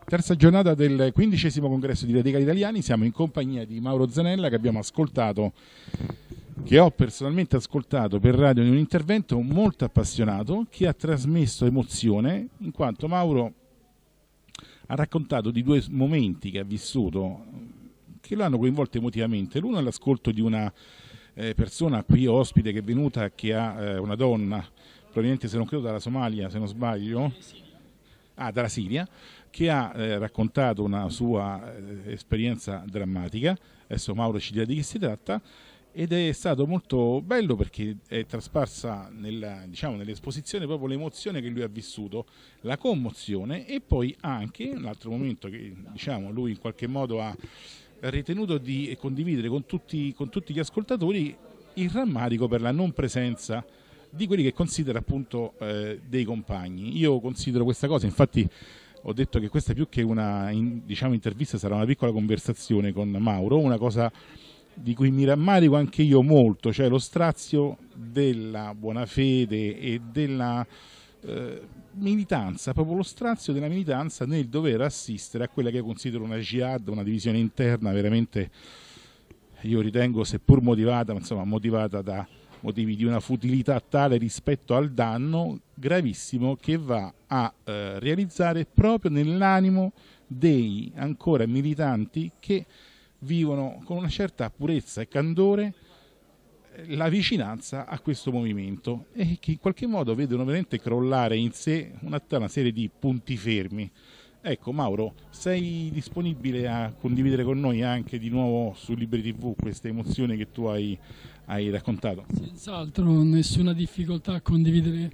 Terza giornata del 15° congresso di Radicali Italiani, siamo in compagnia di Mauro Zanella che abbiamo ascoltato, che ho personalmente ascoltato per radio in un intervento molto appassionato che ha trasmesso emozione, in quanto Mauro ha raccontato di due momenti che ha vissuto che lo hanno coinvolto emotivamente. L'uno è l'ascolto di una persona qui ospite che è venuta, che ha una donna proveniente, se non credo, dalla Somalia, se non sbaglio, dalla Siria, che ha raccontato una sua esperienza drammatica. Adesso Mauro ci dirà di che si tratta, ed è stato molto bello perché è trasparsa nell'esposizione proprio l'emozione che lui ha vissuto, la commozione, e poi anche un altro momento che lui in qualche modo ha ritenuto di condividere con tutti gli ascoltatori, il rammarico per la non presenza di quelli che considera appunto dei compagni. Io considero questa cosa, infatti ho detto che questa più che una intervista sarà una piccola conversazione con Mauro, una cosa di cui mi rammarico anche io molto, cioè lo strazio della buona fede e della militanza, proprio lo strazio della militanza nel dover assistere a quella che considero una jihad, una divisione interna veramente, io ritengo, seppur motivata, ma insomma motivata da motivi di una futilità tale rispetto al danno gravissimo che va a realizzare proprio nell'animo dei ancora militanti che vivono con una certa purezza e candore la vicinanza a questo movimento e che in qualche modo vedono veramente crollare in sé una serie di punti fermi. Ecco Mauro, sei disponibile a condividere con noi anche di nuovo su Liberi TV queste emozioni che tu hai raccontato? Senz'altro, nessuna difficoltà a condividere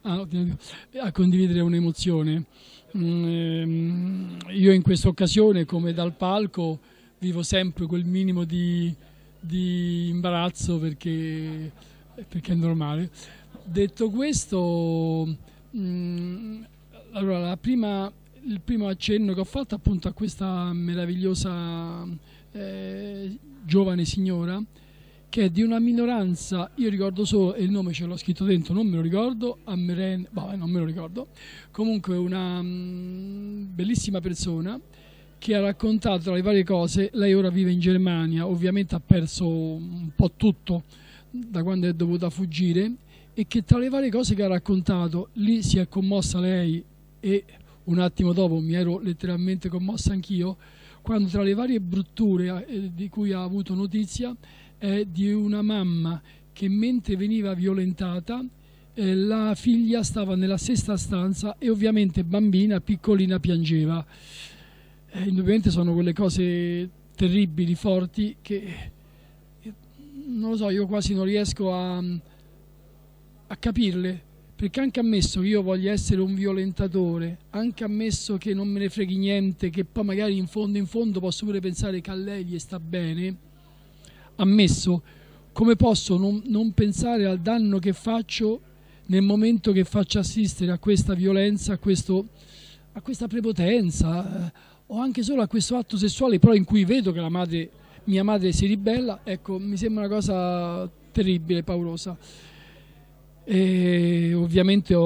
un'emozione. Io in questa occasione, come dal palco, vivo sempre quel minimo di imbarazzo perché è normale. Detto questo, allora il primo accenno che ho fatto appunto a questa meravigliosa giovane signora, che è di una minoranza, io ricordo solo, e il nome ce l'ho scritto dentro, non me lo ricordo, non me lo ricordo, comunque una bellissima persona che ha raccontato tra le varie cose. Lei ora vive in Germania, ovviamente ha perso un po' tutto da quando è dovuta fuggire, e che tra le varie cose che ha raccontato, lì si è commossa lei e un attimo dopo mi ero letteralmente commossa anch'io, quando tra le varie brutture di cui ha avuto notizia è di una mamma che mentre veniva violentata la figlia stava nella stessa stanza e ovviamente bambina piccolina piangeva. Indubbiamente sono quelle cose terribili, forti, che non lo so, io quasi non riesco a capirle, perché anche ammesso che io voglia essere un violentatore, anche ammesso che non me ne freghi niente, che poi magari in fondo posso pure pensare che a lei gli sta bene, ammesso, come posso non pensare al danno che faccio nel momento che faccio assistere a questa violenza, a questa prepotenza, o anche solo a questo atto sessuale, però in cui vedo che mia madre si ribella. Ecco, mi sembra una cosa terribile, paurosa. E ovviamente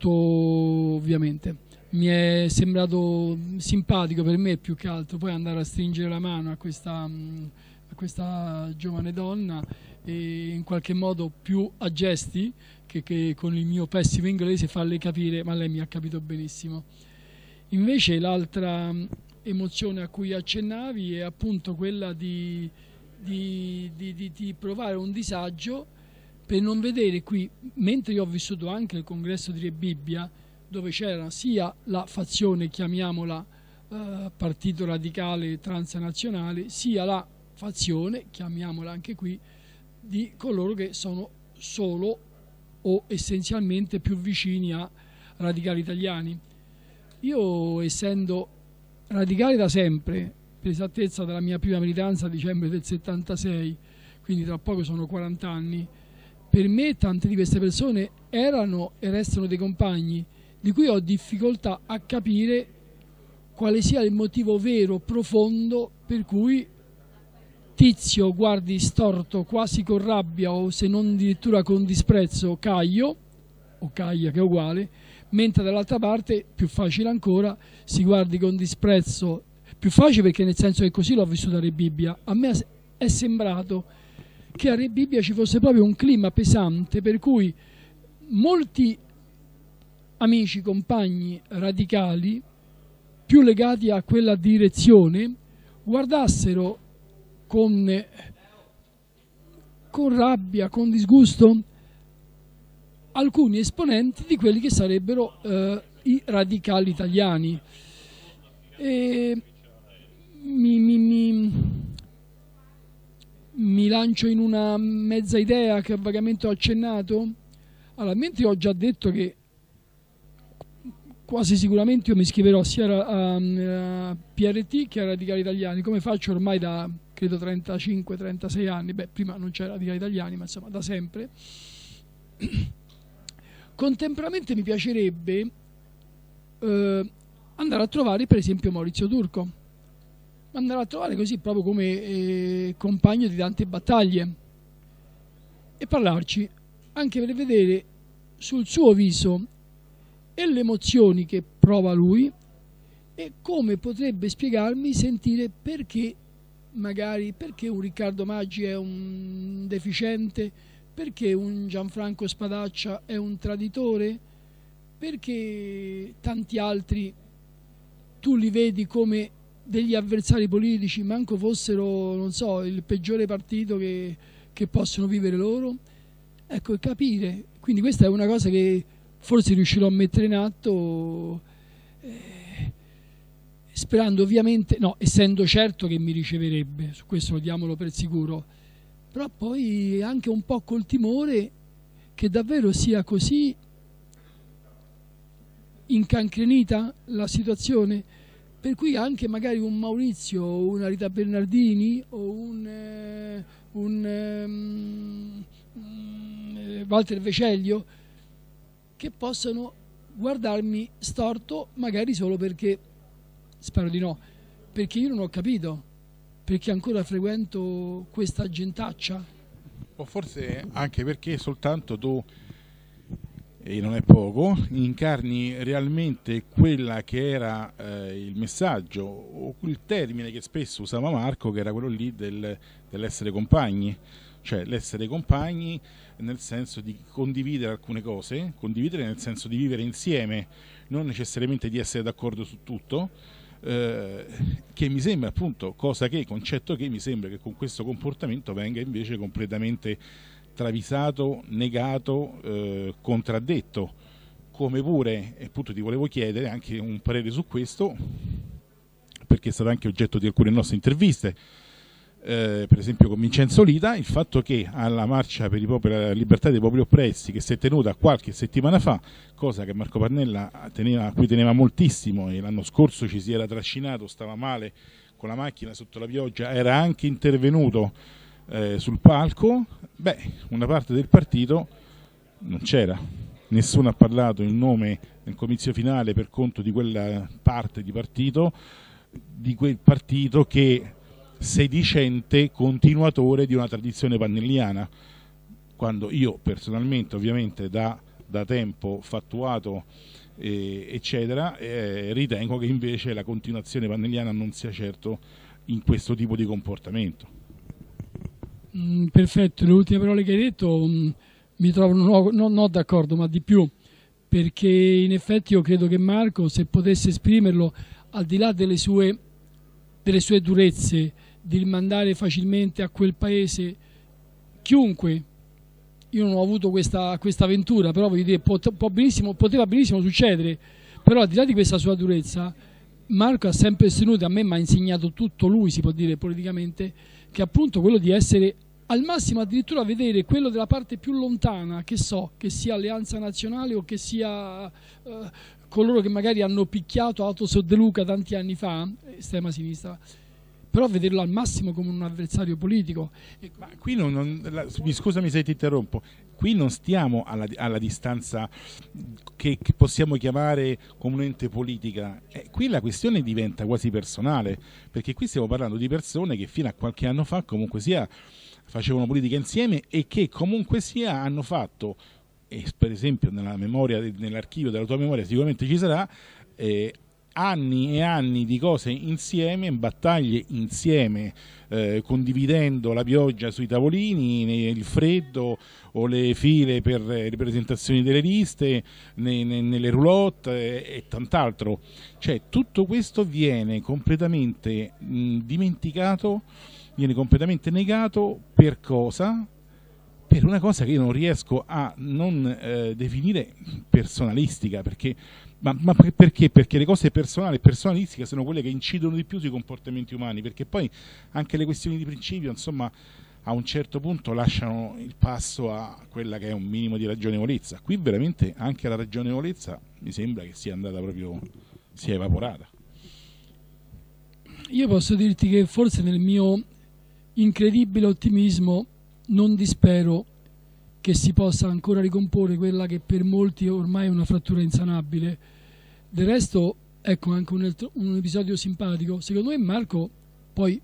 mi è sembrato simpatico per me più che altro poi andare a stringere la mano a questa giovane donna e in qualche modo più a gesti che con il mio pessimo inglese farle capire, ma lei mi ha capito benissimo. Invece l'altra emozione a cui accennavi è appunto quella di provare un disagio per non vedere qui, mentre io ho vissuto anche il congresso di Re Bibbia, dove c'era sia la fazione, chiamiamola partito radicale transnazionale, sia la fazione, chiamiamola anche qui, di coloro che sono solo o essenzialmente più vicini a radicali italiani. Io, essendo radicale da sempre, per esattezza dalla mia prima militanza a dicembre del 76, quindi tra poco sono 40 anni, per me tante di queste persone erano e restano dei compagni di cui ho difficoltà a capire quale sia il motivo vero, profondo, per cui Tizio guardi storto, quasi con rabbia o se non addirittura con disprezzo Caio, o Caia che è uguale, mentre dall'altra parte, più facile ancora, si guardi con disprezzo, più facile perché nel senso che così l'ho vissuto a Re Bibbia. A me è sembrato che a Re Bibbia ci fosse proprio un clima pesante, per cui molti amici, compagni radicali, più legati a quella direzione, guardassero con rabbia, con disgusto, alcuni esponenti di quelli che sarebbero i radicali italiani. E mi lancio in una mezza idea che vagamente ho accennato. Allora, mentre ho già detto che quasi sicuramente io mi iscriverò sia a PRT che a Radicali Italiani, come faccio ormai da credo 35-36 anni, prima non c'era Radicali Italiani, ma insomma da sempre. Contemporaneamente mi piacerebbe andare a trovare per esempio Maurizio Turco, andare a trovare così proprio come compagno di tante battaglie e parlarci, anche per vedere sul suo viso e le emozioni che prova lui e come potrebbe spiegarmi, sentire perché magari, perché un Riccardo Maggi è un deficiente, perché un Gianfranco Spadaccia è un traditore, perché tanti altri tu li vedi come degli avversari politici, manco fossero, non so, il peggiore partito che possono vivere loro. Ecco, capire. Quindi questa è una cosa che forse riuscirò a mettere in atto, sperando ovviamente, no, essendo certo che mi riceverebbe, su questo diamolo per sicuro, però poi anche un po' col timore che davvero sia così incancrenita la situazione, per cui anche magari un Maurizio, una Rita Bernardini o un Walter Veceglio, che possano guardarmi storto magari solo perché, spero di no, perché io non ho capito, perché ancora frequento questa gentaccia. O forse anche perché soltanto tu, e non è poco, incarni realmente quella che era il messaggio o il termine che spesso usava Marco, che era quello lì dell'essere compagni, cioè l'essere compagni nel senso di condividere alcune cose, condividere nel senso di vivere insieme, non necessariamente di essere d'accordo su tutto, che mi sembra appunto concetto che mi sembra che con questo comportamento venga invece completamente travisato, negato, contraddetto, come pure, appunto ti volevo chiedere anche un parere su questo, perché è stato anche oggetto di alcune nostre interviste, per esempio con Vincenzo Lita, il fatto che alla marcia per la libertà dei popoli oppressi, che si è tenuta qualche settimana fa, cosa che Marco Pannella a cui teneva moltissimo, e l'anno scorso ci si era trascinato, stava male con la macchina sotto la pioggia, era anche intervenuto sul palco, una parte del partito non c'era, nessuno ha parlato in nome nel comizio finale per conto di quella parte di partito, di quel partito che sedicente continuatore di una tradizione pannelliana, quando io personalmente ovviamente da tempo fattuato eccetera, ritengo che invece la continuazione pannelliana non sia certo in questo tipo di comportamento. Perfetto, le ultime parole che hai detto mi trovo non d'accordo, ma di più, perché in effetti io credo che Marco, se potesse esprimerlo, al di là delle sue durezze, di rimandare facilmente a quel paese chiunque, io non ho avuto questa avventura, però voglio dire, poteva benissimo succedere, però al di là di questa sua durezza, Marco ha sempre sostenuto, a me mi ha insegnato tutto lui, si può dire politicamente, che appunto quello di essere al massimo addirittura vedere quello della parte più lontana, che sia Alleanza Nazionale o che sia coloro che magari hanno picchiato Atos De Luca tanti anni fa, estrema sinistra, però vederlo al massimo come un avversario politico. Ma qui scusami se ti interrompo, qui non stiamo alla distanza che possiamo chiamare comunemente politica, qui la questione diventa quasi personale, perché qui stiamo parlando di persone che fino a qualche anno fa comunque sia facevano politica insieme e che comunque sia hanno fatto e per esempio nell'archivio della tua memoria sicuramente ci sarà, anni e anni di cose insieme, battaglie insieme, condividendo la pioggia sui tavolini, il freddo o le file per le presentazioni delle liste, nelle roulotte e tant'altro. Cioè tutto questo viene completamente dimenticato, viene completamente negato. Per cosa? Per una cosa che io non riesco a non definire personalistica, perché perché? Perché le cose personali e personalistiche sono quelle che incidono di più sui comportamenti umani, perché poi anche le questioni di principio, insomma, a un certo punto lasciano il passo a quella che è un minimo di ragionevolezza. Qui veramente anche la ragionevolezza mi sembra che sia andata proprio, sia evaporata. Io posso dirti che forse nel mio incredibile ottimismo non dispero che si possa ancora ricomporre quella che per molti ormai è una frattura insanabile. Del resto, ecco anche un episodio simpatico. Secondo me Marco poi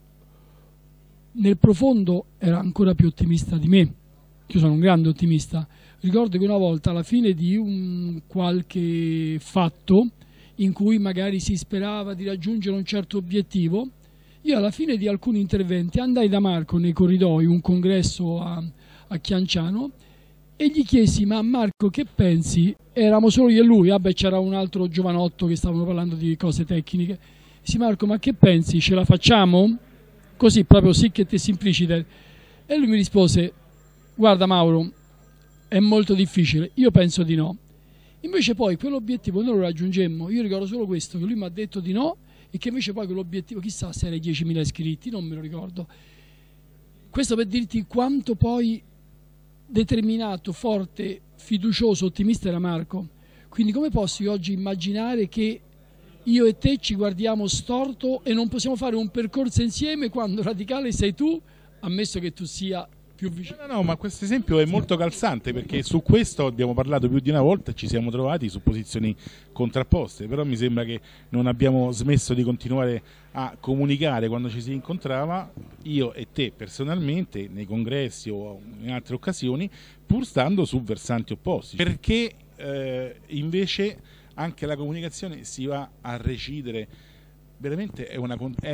nel profondo era ancora più ottimista di me. Io sono un grande ottimista. Ricordo che una volta alla fine di un qualche fatto in cui magari si sperava di raggiungere un certo obiettivo, io alla fine di alcuni interventi andai da Marco nei corridoi, un congresso a Chianciano, e gli chiesi: ma Marco, che pensi? Eravamo solo io e lui, c'era un altro giovanotto che stavano parlando di cose tecniche. Sì, Marco, ma che pensi? Ce la facciamo? Così, proprio sic et simpliciter. E lui mi rispose: guarda Mauro, è molto difficile, io penso di no. Invece poi quell'obiettivo noi lo raggiungemmo. Io ricordo solo questo, che lui mi ha detto di no, e che invece poi quell'obiettivo, chissà se era 10.000 iscritti, non me lo ricordo. Questo per dirti quanto poi determinato, forte, fiducioso, ottimista era Marco. Quindi come posso io oggi immaginare che io e te ci guardiamo storto e non possiamo fare un percorso insieme quando radicale sei tu, ammesso che tu sia più vicino? No, ma questo esempio è molto calzante, perché su questo abbiamo parlato più di una volta e ci siamo trovati su posizioni contrapposte, però mi sembra che non abbiamo smesso di continuare a comunicare quando ci si incontrava, io e te personalmente, nei congressi o in altre occasioni, pur stando su versanti opposti, perché invece anche la comunicazione si va a recidere. Veramente è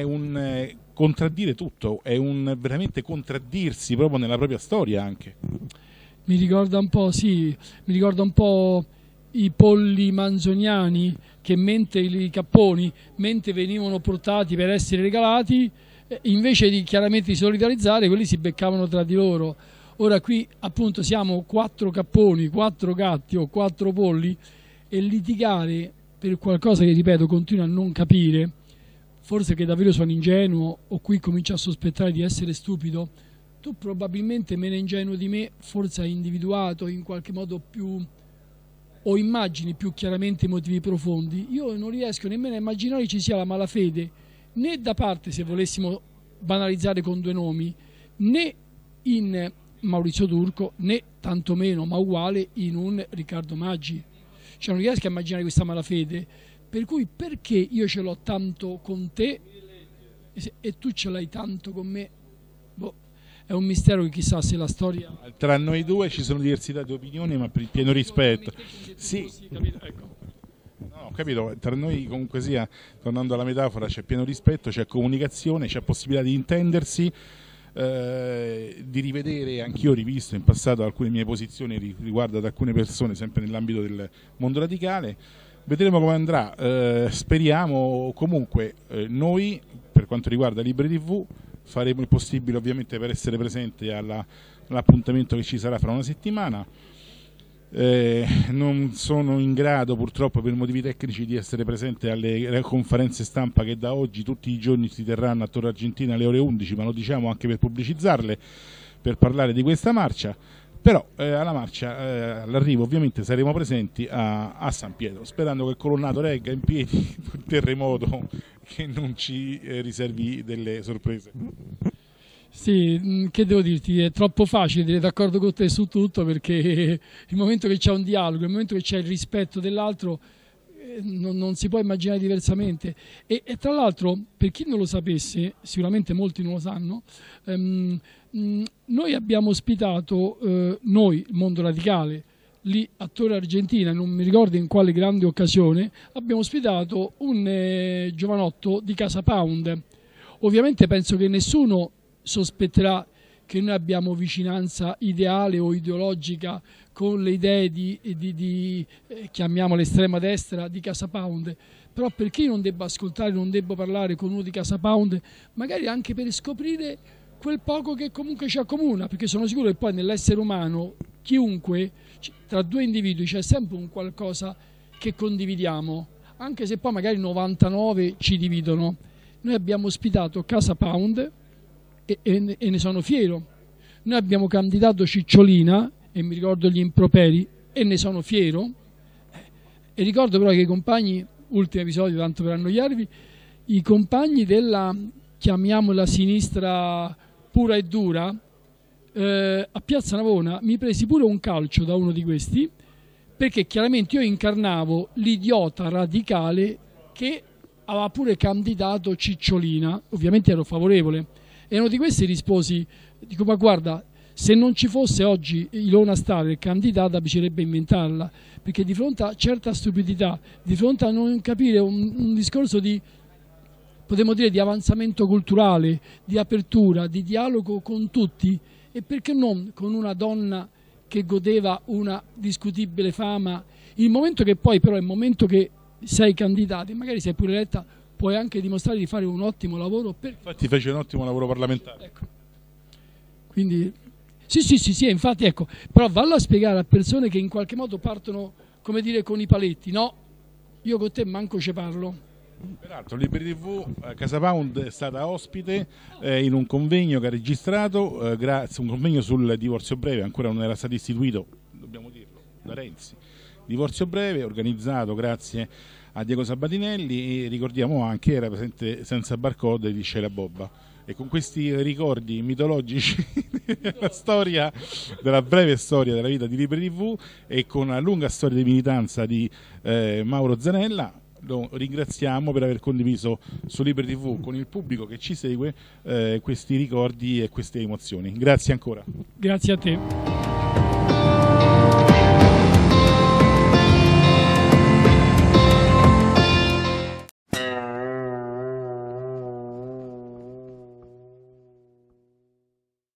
un contraddire tutto, è un veramente contraddirsi proprio nella propria storia anche. Mi ricorda un po', sì, mi ricorda un po' i polli manzoniani che mentre i capponi, mentre venivano portati per essere regalati, invece di chiaramente di solidarizzare, quelli si beccavano tra di loro. Ora qui appunto siamo 4 capponi, 4 gatti o 4 polli, e litigare per qualcosa che, ripeto, continuo a non capire, forse che davvero sono ingenuo o qui comincio a sospettare di essere stupido. Tu probabilmente meno ingenuo di me forse hai individuato in qualche modo più, o immagini più chiaramente, i motivi profondi. Io non riesco nemmeno a immaginare ci sia la malafede, né da parte, se volessimo banalizzare con 2 nomi, né in Maurizio Turco, né tantomeno, ma uguale, in un Riccardo Maggi. Cioè non riesco a immaginare questa malafede, per cui perché io ce l'ho tanto con te e tu ce l'hai tanto con me? Boh, è un mistero che chissà se la storia... Tra noi due ci sono diversità di opinioni, ma per il pieno rispetto. Sì, ecco. No, ho capito, tra noi comunque sia, tornando alla metafora, c'è pieno rispetto, c'è comunicazione, c'è possibilità di intendersi, di rivedere. Anch'io ho rivisto in passato alcune mie posizioni riguardo ad alcune persone sempre nell'ambito del mondo radicale. Vedremo come andrà, speriamo. Comunque noi, per quanto riguarda Liberi TV, faremo il possibile ovviamente per essere presenti all'appuntamento che ci sarà fra una settimana. Non sono in grado purtroppo per motivi tecnici di essere presente alle conferenze stampa che da oggi tutti i giorni si terranno a Torre Argentina alle ore 11, ma lo diciamo anche per pubblicizzarle, per parlare di questa marcia. Però alla marcia, all'arrivo ovviamente saremo presenti a San Pietro, sperando che il colonnato regga in piedi il terremoto, che non ci riservi delle sorprese. Sì, che devo dirti, è troppo facile dire d'accordo con te su tutto, perché il momento che c'è un dialogo, il momento che c'è il rispetto dell'altro, non si può immaginare diversamente. E tra l'altro, per chi non lo sapesse, sicuramente molti non lo sanno, noi abbiamo ospitato, noi, il mondo radicale, lì a Torre Argentina, non mi ricordo in quale grande occasione, abbiamo ospitato un giovanotto di Casa Pound. Ovviamente penso che nessuno sospetterà che noi abbiamo vicinanza ideale o ideologica con le idee di chiamiamola estrema destra, di Casa Pound, però perché non debba ascoltare, non debba parlare con uno di Casa Pound, magari anche per scoprire quel poco che comunque ci accomuna, perché sono sicuro che poi nell'essere umano, chiunque, tra due individui c'è sempre un qualcosa che condividiamo, anche se poi magari 99 ci dividono. Noi abbiamo ospitato Casa Pound e ne sono fiero. Noi abbiamo candidato Cicciolina e mi ricordo gli improperi e ne sono fiero. E ricordo però che i compagni, ultimo episodio tanto per annoiarvi, i compagni della, chiamiamola sinistra pura e dura, a Piazza Navona mi presi pure un calcio da uno di questi, perché chiaramente io incarnavo l'idiota radicale che aveva pure candidato Cicciolina, ovviamente ero favorevole, e uno di questi risposi, dico ma guarda, se non ci fosse oggi Ilona Staller candidata bisognerebbe inventarla, perché di fronte a certa stupidità, di fronte a non capire un discorso di, potremmo dire, di avanzamento culturale, di apertura, di dialogo con tutti, e perché non con una donna che godeva una discutibile fama, il momento che poi però è il momento che sei candidato e magari sei pure eletta, puoi anche dimostrare di fare un ottimo lavoro. Infatti fece un ottimo lavoro parlamentare. Ecco. Quindi sì, infatti ecco, però vallo a spiegare a persone che in qualche modo partono, come dire, con i paletti, no, io con te manco ce parlo. Peraltro Liberi TV, Casa Pound è stata ospite in un convegno che ha registrato, grazie, un convegno sul divorzio breve, ancora non era stato istituito, dobbiamo dirlo, da Renzi. Divorzio breve organizzato grazie a Diego Sabatinelli, e ricordiamo anche era presente Senza Barcode di Sheila Bobba. E con questi ricordi mitologici della storia, della breve storia della vita di Liberi TV e con una lunga storia di militanza di Mauro Zanella, lo ringraziamo per aver condiviso su Liberi TV con il pubblico che ci segue questi ricordi e queste emozioni. Grazie ancora. Grazie a te.